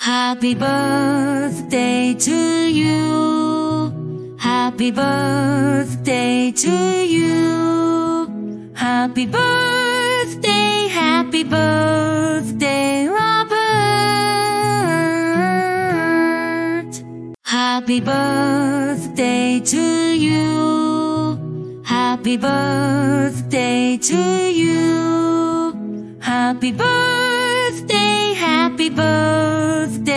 Happy birthday to you. Happy birthday to you. Happy birthday, happy birthday, Robert. Happy birthday to you. Happy birthday to you. Happy birthday, happy birthday.